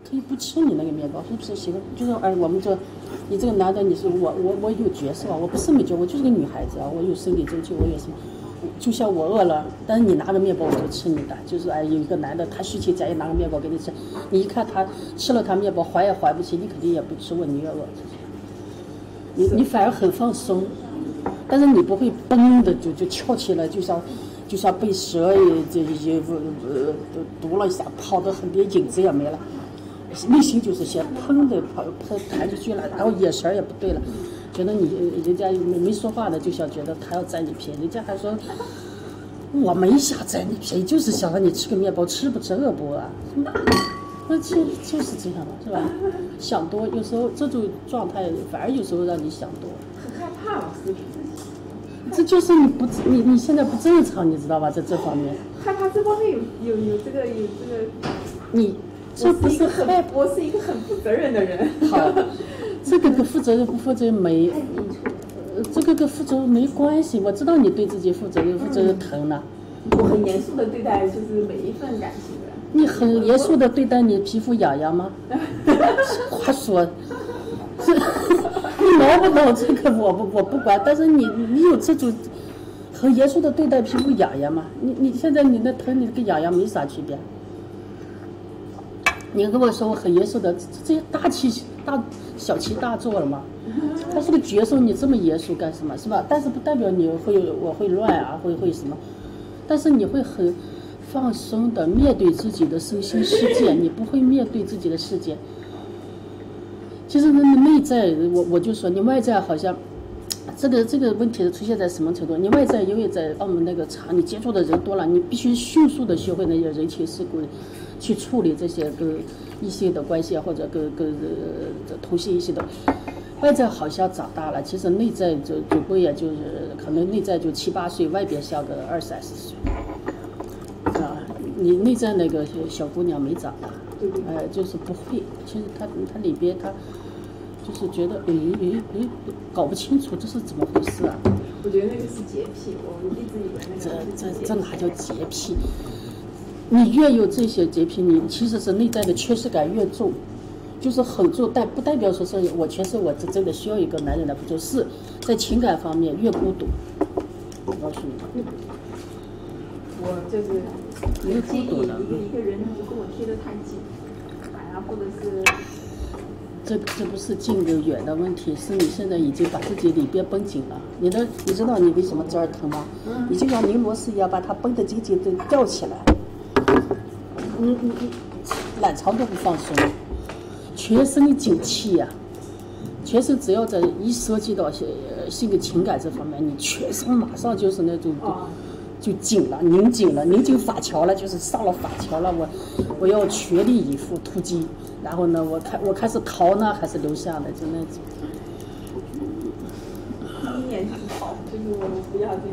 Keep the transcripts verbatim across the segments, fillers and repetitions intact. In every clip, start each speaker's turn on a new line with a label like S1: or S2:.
S1: 可以不吃你那个面包，是不是喜欢？就是哎，我们这你这个男的，你是我我我有角色啊，我不是没角，我就是个女孩子啊，我有生理周期，我有什么？就像我饿了，但是你拿个面包我就吃你的，就是哎有一个男的他虚情假意拿个面包给你吃，你一看他吃了他面包怀也怀不起，你肯定也不吃，问你饿不饿？你你反而很放松，但是你不会嘣的就就翘起来，就像就像被蛇也这也呃毒了一下，跑得很连影子也没了，内心就是先砰的跑跑弹出去了，然后眼神也不对了。觉得你人家没没说话的，就想觉得他要占你便宜，人家还说我没想占你便宜，就是想让你吃个面包，吃不吃饿不饿啊？那就就是这样，是吧？想多，有时候这种状态反而有时候让你想多，
S2: 很害怕老师。
S1: 这就是你不你你现在不正常，你知道吧？在这方面，
S2: 害怕这方面有有有这个有这个，
S1: 你这不是害，
S2: 我是一个很负责任的人。
S1: 好。这个跟负责任不负责任没，呃，这个跟负责任没关系。我知道你对自己负责任，负责任疼呢。
S2: 我很严肃的对待就是每一份感情的。
S1: 你很严肃的对待你皮肤痒痒吗？话说，这你挠不挠这个我不我不管，但是你你有这种很严肃的对待皮肤痒痒吗？你你现在你的疼你跟痒痒没啥区别。你跟我说我很严肃的，这些大气大小题大做了吗？他是个角色，你这么严肃干什么？是吧？但是不代表你会我会乱啊，会会什么？但是你会很放松的面对自己的身心世界，你不会面对自己的世界。其实你内在，我我就说你外在好像。这个这个问题出现在什么程度？你外在因为在澳门那个厂，你接触的人多了，你必须迅速的学会那些人情世故，去处理这些跟异性的关系或者跟跟呃同性异性的。外在好像长大了，其实内在就总归也就是可能内在就七八岁，外边像个二三十岁，啊，你内在那个小姑娘没长大，哎、呃，就是不会。其实她她里边她。就是觉得，诶诶诶，搞不清楚这是怎么回事啊！
S2: 我觉得那个是洁癖，我一直以为那个
S1: 这这这哪叫洁癖？你越有这些洁癖，你其实是内在的缺失感越重，就是很重，但不代表说是我缺失，我真真的需要一个男人来补救，是在情感方面越孤独。我告诉你，
S2: 我就是
S1: 越孤独了。
S2: 一个一个人不跟我贴得太近，啊，或者是。
S1: 这这不是近的远的问题，是你现在已经把自己里边绷紧了。你的你知道你为什么这儿疼吗？你就像拧螺丝一样，把它绷得紧紧的吊起来。你你你卵巢都不放松，全身紧气呀、啊，全身只要在一涉及到些性格情感这方面，你全身马上就是那种。就紧了，拧紧了，拧紧法桥了，就是上了法桥了。我，我要全力以赴突击，然后呢，我开我开始逃呢，还是留下的，就那种。
S2: 第一年就是逃，就是我不要这样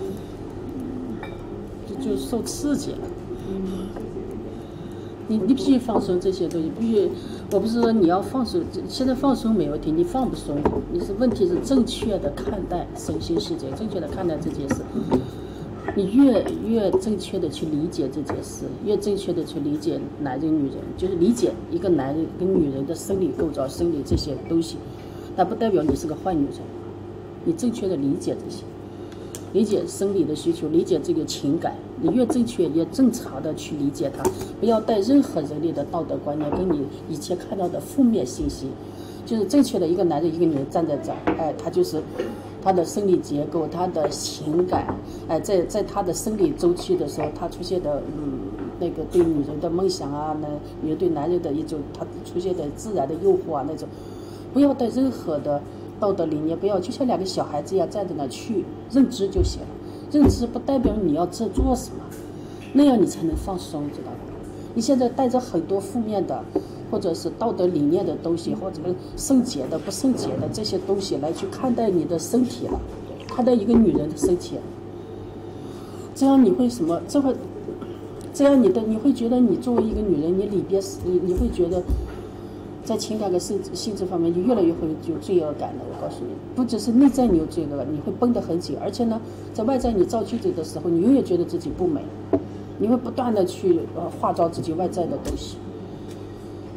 S1: 的。就就受刺激了。嗯。你你必须放松这些东西，必须。我不是说你要放松，现在放松没问题，你放不松，你是问题是正确的看待身心世界，正确的看待这件事。你越越正确的去理解这件事，越正确的去理解男人女人，就是理解一个男人跟女人的生理构造、生理这些东西，但不代表你是个坏女人。你正确的理解这些，理解生理的需求，理解这个情感，你越正确越正常的去理解它，不要带任何人类的道德观念跟你以前看到的负面信息，就是正确的一个男人一个女人站在这儿，哎，他就是他的生理结构，他的情感，哎，在在他的生理周期的时候，他出现的嗯那个对女人的梦想啊，那女人对男人的一种他出现的自然的诱惑啊那种，不要带任何的道德理念，不要就像两个小孩子一样站在那去认知就行了。认知不代表你要这做什么，那样你才能放松，知道吗？你现在带着很多负面的，或者是道德理念的东西，或者圣洁的、不圣洁的这些东西来去看待你的身体了，看待一个女人的身体了。这样你会什么？这会，这样你的你会觉得你作为一个女人，你里边你你会觉得。在情感跟性性质方面，就越来越会有罪恶感了。我告诉你，不只是内在你有罪恶感，你会绷得很紧，而且呢，在外在你造句子的时候，你永远觉得自己不美，你会不断的去呃化妆自己外在的东西，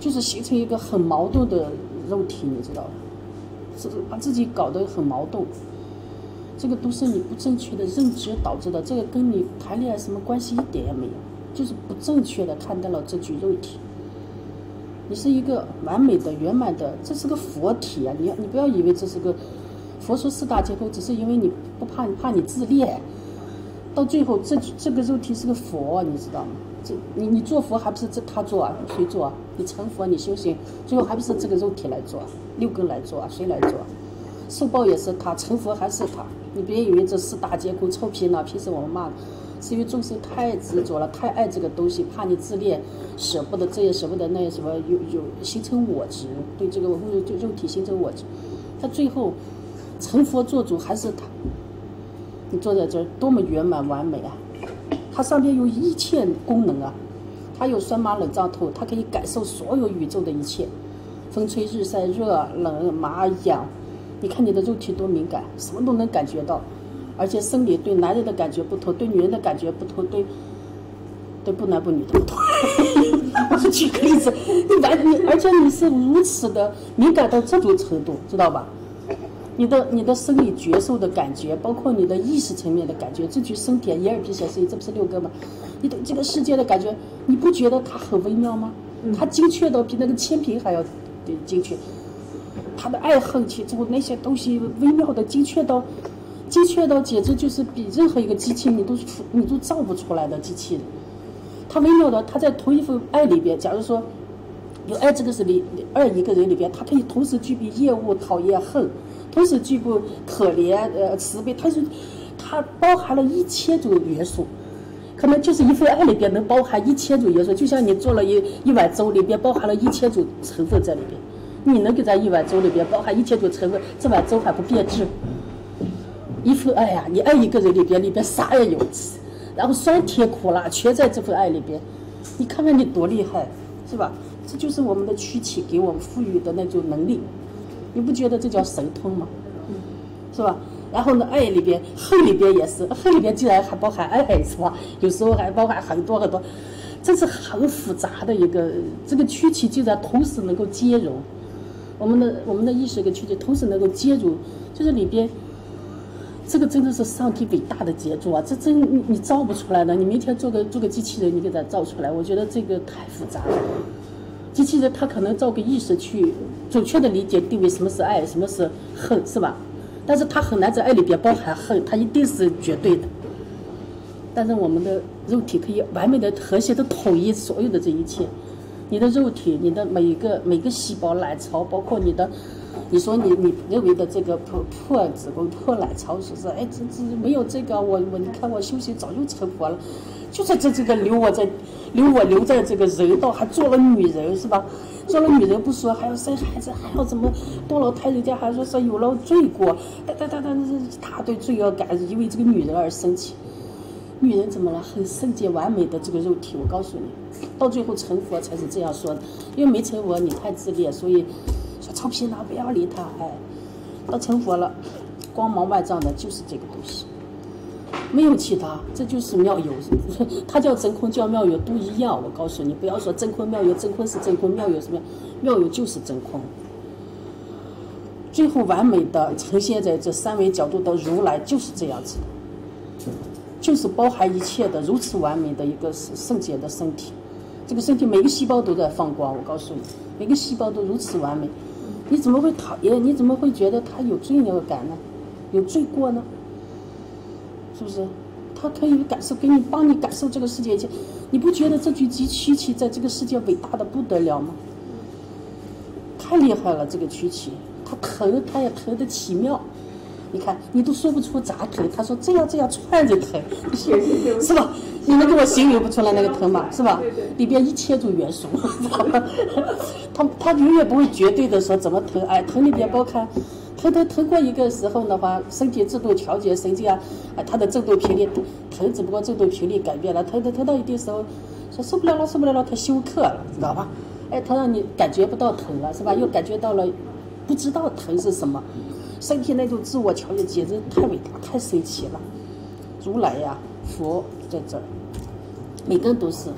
S1: 就是形成一个很矛盾的肉体，你知道吧？是把自己搞得很矛盾。这个都是你不正确的认知导致的，这个跟你谈恋爱什么关系一点也没有，就是不正确的看待了这具肉体。你是一个完美的、圆满的，这是个佛体啊！你你不要以为这是个佛说四大皆空，只是因为你不怕怕你自恋，到最后这这个肉体是个佛，你知道吗？这你你做佛还不是这他做啊？谁做啊？你成佛你修行，最后还不是这个肉体来做啊？六根来做啊？谁来做啊？受报也是他，成佛还是他。你别以为这四大皆空臭皮囊，平时我们骂的，是因为众生太执着了，太爱这个东西，怕你自恋，舍不得这也舍不得那也什么，有有形成我执，对这个肉肉体形成我执，他最后成佛做主还是他。你坐在这儿多么圆满完美啊！它上边有一切功能啊，它有酸麻冷胀透，它可以感受所有宇宙的一切，风吹日晒热冷麻痒。你看你的肉体多敏感，什么都能感觉到，而且生理对男人的感觉不同，对女人的感觉不同，对对不男不女的不同。我是举个例子，你完你而且你是如此的敏感到这种程度，知道吧？你的你的生理觉受的感觉，包括你的意识层面的感觉，这具身体眼耳鼻舌身意，这不是六根吗？你对这个世界的感觉，你不觉得它很微妙吗？它精确到比那个千平还要精确。他的爱恨情仇那些东西微妙的精确到，精确到简直就是比任何一个机器你都你都造不出来的机器人。他微妙的，他在同一份爱里边，假如说有爱这个是里二一个人里边，他可以同时具备厌恶、讨厌、恨，同时具备可怜、呃慈悲，它是它包含了一千种元素。可能就是一份爱里边能包含一千种元素，就像你做了一一碗粥，里边包含了一千种成分在里边。你能给咱一碗粥里边包含一千种成分，这碗粥还不变质？一份爱呀、啊，你爱一个人里边，里边啥也有，然后酸甜苦辣全在这份爱里边，你看看你多厉害，是吧？这就是我们的躯体给我们赋予的那种能力，你不觉得这叫神通吗？是吧？然后呢，爱里边、恨里边也是，恨里边竟然还包含爱，是吧？有时候还包含很多很多，这是很复杂的一个，这个躯体竟然同时能够兼容。我们的我们的意识跟躯体同时能够接入，就是里边，这个真的是上帝伟大的杰作啊！这真你你造不出来的，你明天做个做个机器人，你给它造出来，我觉得这个太复杂了。机器人它可能造个意识去准确的理解定位什么是爱，什么是恨，是吧？但是它很难在爱里边包含恨，它一定是绝对的。但是我们的肉体可以完美的和谐的统一所有的这一切。你的肉体，你的每一个每个细胞、卵巢，包括你的，你说你你认为的这个破破子宫、破卵巢，是不是？哎，这这没有这个，我我你看我修行早就成佛了，就是这这个留我在留我留在这个人道，还做了女人，是吧？做了女人不说，还要生孩子，还要怎么堕了胎？人家还说是有了罪过，但但但但是他对罪恶感因为这个女人而生气。女人怎么了？很圣洁完美的这个肉体，我告诉你，到最后成佛才是这样说的。因为没成佛，你太自恋，所以说臭皮囊不要理他。哎，到成佛了，光芒万丈的就是这个东西，没有其他，这就是妙有。它叫真空，叫妙有，都一样。我告诉你，不要说真空妙有，真空是真空，妙有什么？妙有就是真空。最后完美的呈现在这三维角度的如来就是这样子的。就是包含一切的如此完美的一个圣洁的身体，这个身体每个细胞都在放光。我告诉你，每个细胞都如此完美，你怎么会讨厌？你怎么会觉得他有罪恶感呢？有罪过呢？是不是？他可以感受，给你帮你感受这个世界一切。你不觉得这具机躯体在这个世界伟大的不得了吗？太厉害了，这个躯体，它疼，它也疼得奇妙。你看，你都说不出咋疼，他说这样这样串着疼，是吧？你能给我形容不出来那个疼吗？是吧？里边一千种元素，他他永远不会绝对的说怎么疼。哎，疼里边包含，疼疼疼过一个时候的话，身体自动调节神经啊，哎，它的振动频率疼，只不过振动频率改变了，疼疼疼到一定时候，说受不了了，受不了了，他休克了，知道吧？哎，他让你感觉不到疼了，是吧？又感觉到了，不知道疼是什么。身体那种自我调节简直太伟大太神奇了，如来呀佛在这儿，每个人都是，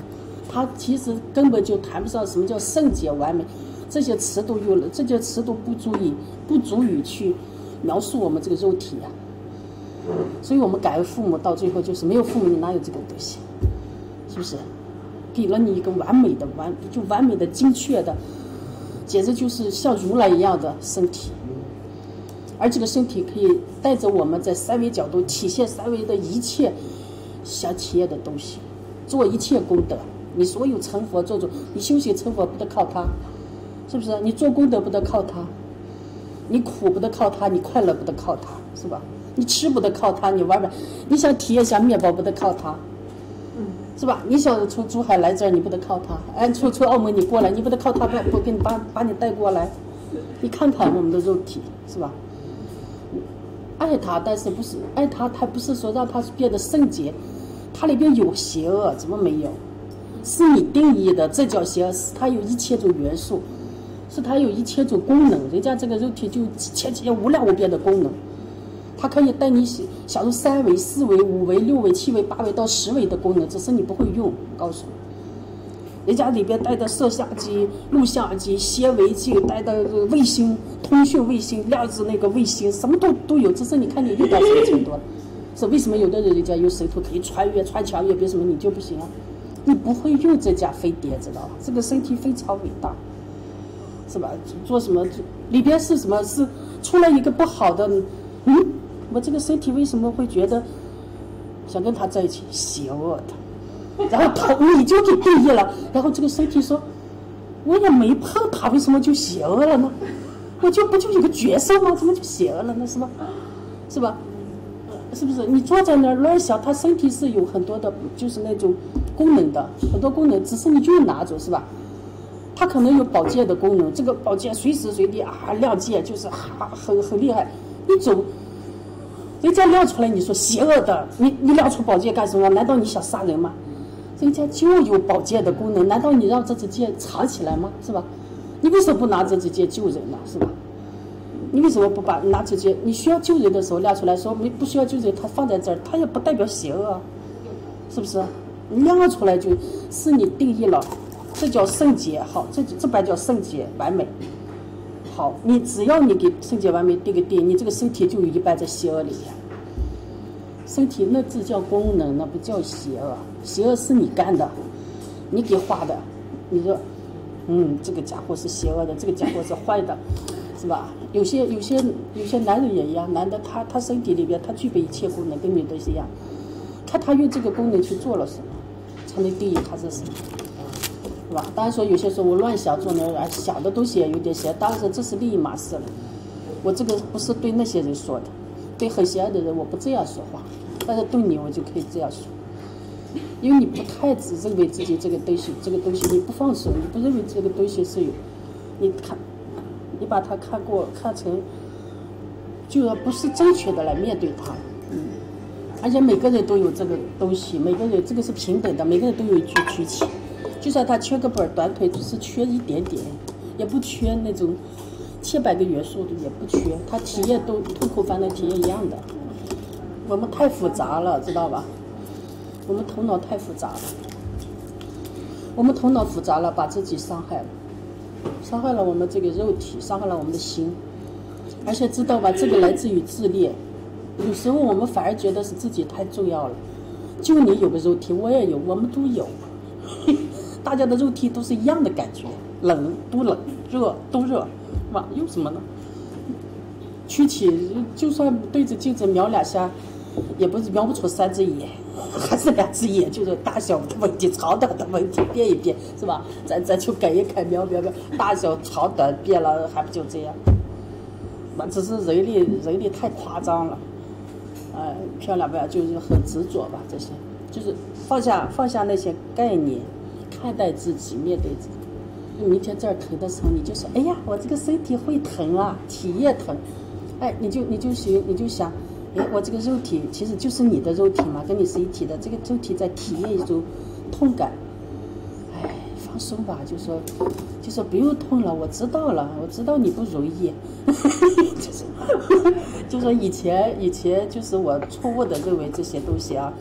S1: 它其实根本就谈不上什么叫圣洁完美，这些词都有了，这些词都不足以不足以去描述我们这个肉体呀、啊。所以我们感恩父母，到最后就是没有父母你哪有这个东西，是不是？给了你一个完美的完就完美的精确的，简直就是像如来一样的身体，而这个身体可以带着我们在三维角度体现三维的一切相契业的东西，做一切功德。你所有成佛做主，你修行成佛不得靠它，是不是？你做功德不得靠它，你苦不得靠它，你快乐不得靠它，是吧？你吃不得靠它，你玩玩，你想体验一下面包不得靠它，是吧？你想从珠海来这儿，你不得靠它；哎，从从澳门你过来，你不得靠它，不不给你把把你带过来。你看看我们的肉体，是吧？爱它，但是不是爱它？它不是说让它变得圣洁，它里边有邪恶，怎么没有？是你定义的，这叫邪恶，是它有一千种元素，是它有一千种功能。人家这个肉体就千千无量无边的功能，它可以带你想入三维、四维、五维、六维、七维、八维到十维的功能，只是你不会用。告诉你，人家里边带的摄像机、录像机、显微镜，带的卫星、通讯卫星、量子那个卫星，什么都都有，只是你看你用到什么程度。是为什么有的人人家有神通可以穿越、穿墙越，为什么你就不行啊？你不会用这架飞碟，知道吧？这个身体非常伟大，是吧？做什么里边是什么？是出来一个不好的，嗯，我这个身体为什么会觉得想跟他在一起？邪恶的，然后他你就给定义了，然后这个身体说，我也没碰他，为什么就邪恶了呢？我就不就有个角色吗？怎么就邪恶了呢？是吧？是吧？是不是？你坐在那儿乱想，他身体是有很多的，就是那种功能的，很多功能，只是你就拿着，是吧？它可能有保健的功能，这个保健随时随地啊亮剑，就是啊很很厉害。一种人家亮出来，你说邪恶的，你你亮出宝剑干什么？难道你想杀人吗？人家就有保健的功能，难道你让这支剑藏起来吗？是吧？你为什么不拿这支剑救人呢？是吧？你为什么不把拿这些？你需要救人的时候亮出来说没不需要救人，它放在这儿，它也不代表邪恶，是不是？亮出来就是你定义了，这叫圣洁。好，这这边叫圣洁完美。好，你只要你给圣洁完美定个定，你这个身体就有一半在邪恶里面。身体那只叫功能，那不叫邪恶。邪恶是你干的，你给画的。你说，嗯，这个家伙是邪恶的，这个家伙是坏的。是吧？有些有些有些男人也一样，男的他他身体里边他具备一切功能，跟女的是一样，看他用这个功能去做了什么，才能定义他是什么，是吧？当然说有些时候我乱想做那儿想的东西也有点邪，当然说这是另一码事了。我这个不是对那些人说的，对很邪恶的人我不这样说话，但是对你我就可以这样说，因为你不太只认为自己这个东西这个东西你不放手，你不认为这个东西是有，你看。你把它看过看成，就要不是正确的来面对它，嗯，而且每个人都有这个东西，每个人这个是平等的，每个人都有一具躯体，就算他缺个本短腿，只是缺一点点，也不缺那种千百个元素的，也不缺，他体验都痛苦烦恼体验一样的。我们太复杂了，知道吧？我们头脑太复杂了，我们头脑复杂了，把自己伤害了。伤害了我们这个肉体，伤害了我们的心，而且知道吧，这个来自于自恋。有时候我们反而觉得是自己太重要了，就你有个肉体，我也有，我们都有，大家的肉体都是一样的感觉，冷都冷，热都热，是吧？有什么呢？躯体就算对着镜子瞄两下，也不是瞄不出三只眼。还是两只眼，就是大小的问题，长短的问题，变一变，是吧？咱咱就改一改，瞄瞄瞄，大小长短变了，还不就这样？那只是人类人类太夸张了，呃，漂亮吧？就是很执着吧？这些就是放下放下那些概念，看待自己，面对自己。你明天这儿疼的时候，你就说：“哎呀，我这个身体会疼啊，体液疼。”哎，你就你就行，你就想。哎，我这个肉体其实就是你的肉体嘛，跟你是一体的。这个肉体在体验一种痛感，哎，放松吧，就说，就说不用痛了，我知道了，我知道你不容易，就是，就说以前以前就是我错误的认为这些东西啊，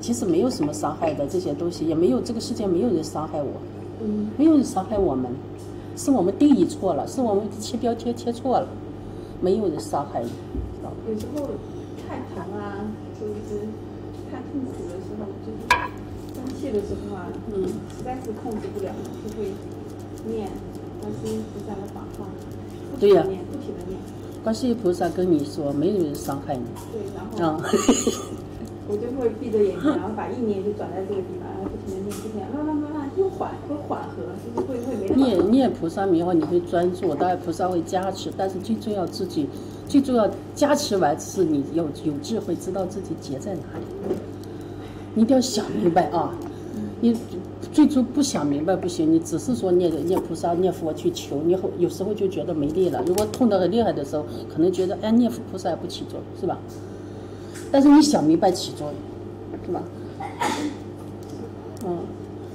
S1: 其实没有什么伤害的这些东西，也没有这个世界没有人伤害我，
S2: 嗯，
S1: 没有人伤害我们，是我们定义错了，是我们贴标签贴错了，没有人伤害你。
S2: 有时候太疼啊，或者是太痛苦的时候，就是生气的时候啊，
S1: 嗯，
S2: 实在是控制不了，就会念观世音菩萨的法号，不
S1: 对呀、
S2: 停的念，不停的念。
S1: 观世音菩萨跟你说，没有人伤害你。
S2: 对，然后、
S1: 啊、
S2: 我就会闭着眼睛，然后把意念就转在这个地方，然后不停的念，不停的慢慢慢慢又缓会缓和，就是会会没那么
S1: 念念菩萨名号，你会专注，当然菩萨会加持，但是最重要自己，最重要加持完是你有有智慧，知道自己结在哪里。你一定要想明白啊！你最初不想明白不行，你只是说念念菩萨、念佛去求，你后有时候就觉得没力了。如果痛得很厉害的时候，可能觉得哎念菩萨也不起作用，是吧？但是你想明白起作用，是吧？嗯。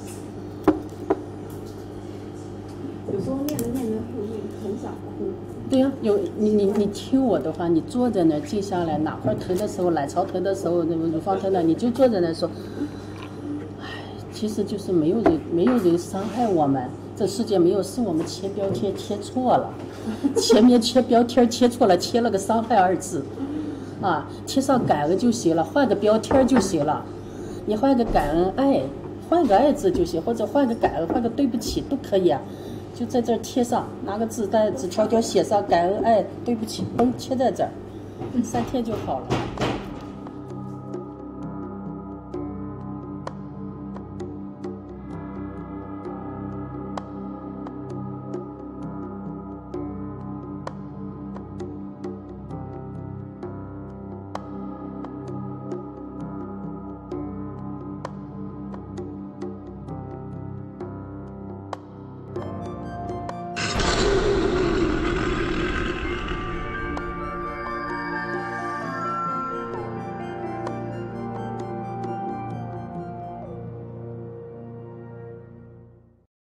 S2: 有时候念着念着会很想哭。
S1: 对呀、啊，有你你你听我的话，你坐在那儿静下来，哪块疼的时候，卵巢疼的时候，那个乳房疼的，你就坐在那儿说，唉，其实就是没有人没有人伤害我们，这世界没有，是我们贴标签贴错了，前面贴标签贴错了，贴了个伤害二字，啊，贴上感恩就行了，换个标签就行了，你换个感恩爱，换个爱字就行，或者换个感恩，换个对不起都可以啊。就在这儿贴上，拿个纸袋、纸条条写上感恩爱、对不起，嘣，贴在这儿，三天就好了。